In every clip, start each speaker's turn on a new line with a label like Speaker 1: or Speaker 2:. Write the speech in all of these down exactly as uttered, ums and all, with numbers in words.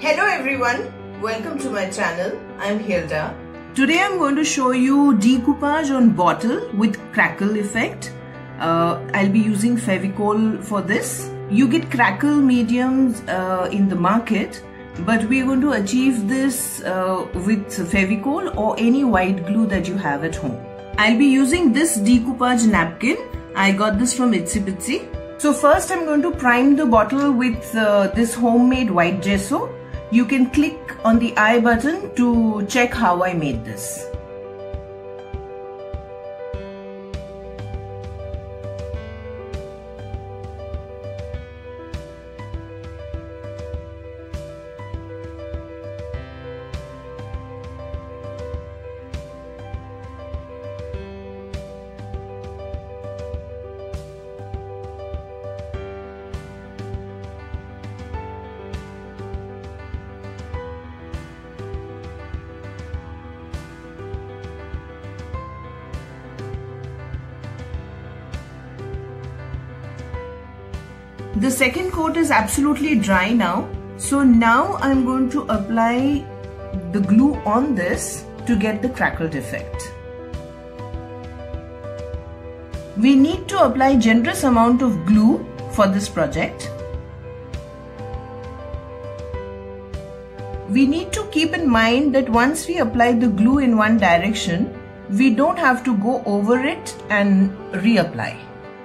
Speaker 1: Hello everyone, welcome to my channel. I'm Hilda. Today I'm going to show you decoupage on bottle with crackle effect. Uh, I'll be using Fevicol for this. You get crackle mediums uh, in the market, but we're going to achieve this uh, with Fevicol or any white glue that you have at home. I'll be using this decoupage napkin. I got this from Itsy Bitsy. So first I'm going to prime the bottle with uh, this homemade white gesso. You can click on the I button to check how I made this. The second coat is absolutely dry now. So now I'm going to apply the glue on this to get the crackled effect. We need to apply generous amount of glue for this project. We need to keep in mind that once we apply the glue in one direction, we don't have to go over it and reapply.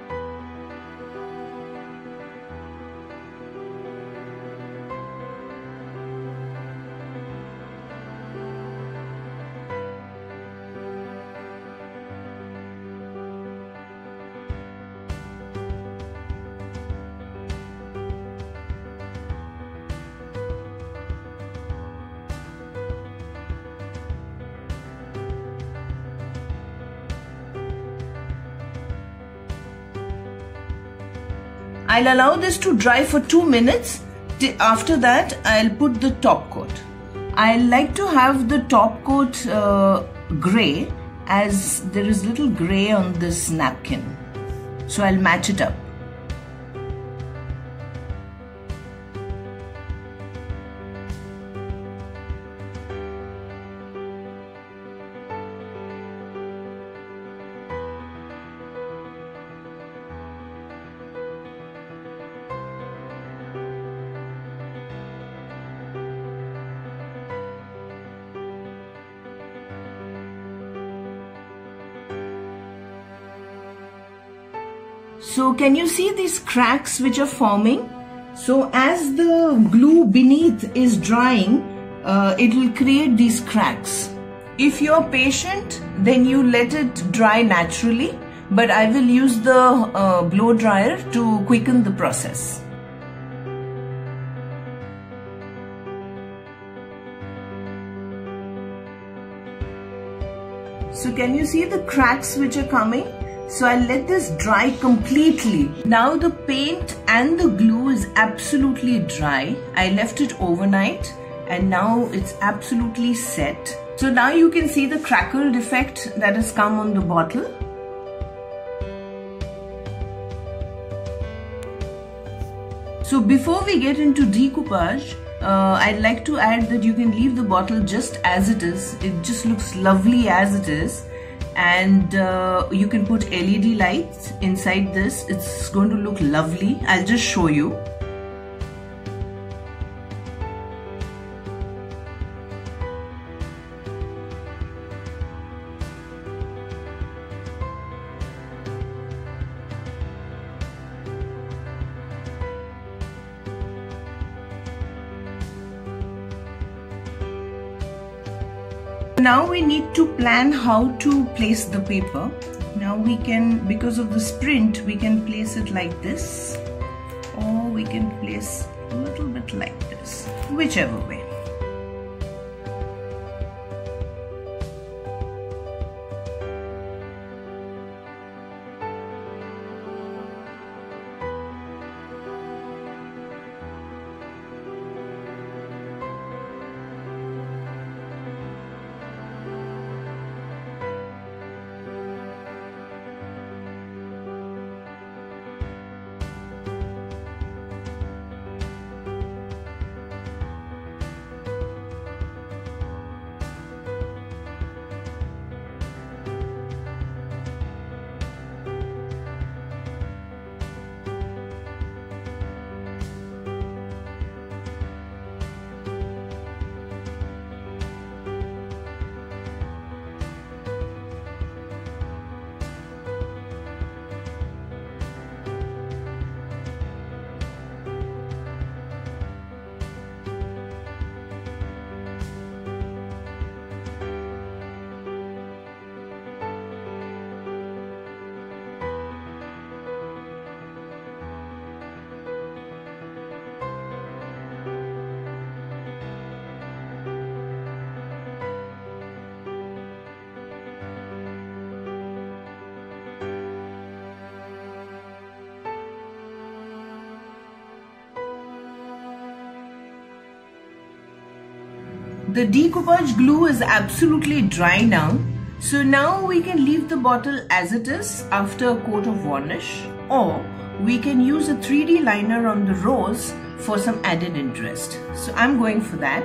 Speaker 1: I'll allow this to dry for two minutes. After that, I'll put the top coat. I like to have the top coat uh, grey, as there is little grey on this napkin. So I'll match it up. So can you see these cracks which are forming? So as the glue beneath is drying, uh, it will create these cracks. If you're patient, then you let it dry naturally, but I will use the uh, blow dryer to quicken the process. So can you see the cracks which are coming? So I'll let this dry completely. Now the paint and the glue is absolutely dry. I left it overnight and now it's absolutely set. So now you can see the crackled effect that has come on the bottle. So before we get into decoupage, uh, I'd like to add that you can leave the bottle just as it is. It just looks lovely as it is. And uh, you can put L E D lights inside this. It's going to look lovely. I'll just show you. Now we need to plan how to place the paper. Now we can, because of the sprint, we can place it like this, or we can place a little bit like this, whichever way. The decoupage glue is absolutely dry now. So now we can leave the bottle as it is after a coat of varnish, or we can use a three D liner on the rose for some added interest. So I'm going for that.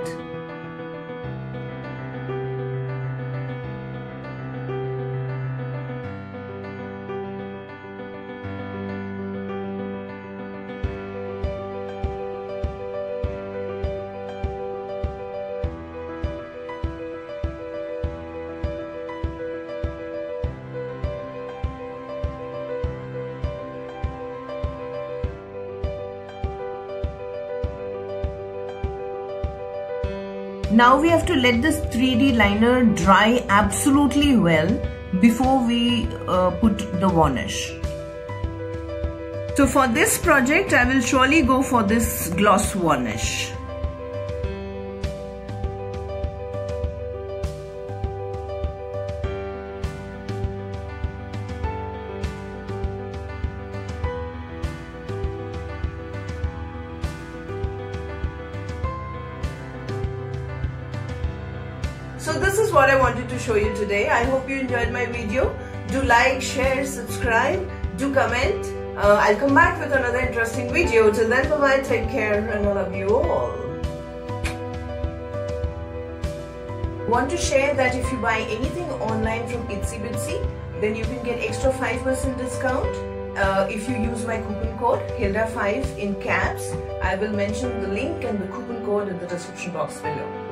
Speaker 1: Now we have to let this three D liner dry absolutely well before we uh, put the varnish. So for this project, I will surely go for this gloss varnish. So this is what I wanted to show you today. I hope you enjoyed my video. Do like, share, subscribe, do comment. Uh, I'll come back with another interesting video. Till then, bye-bye, take care, and I love you all. Want to share that if you buy anything online from Itsy Bitsy, then you can get extra five percent discount uh, if you use my coupon code Hilda five in caps. I will mention the link and the coupon code in the description box below.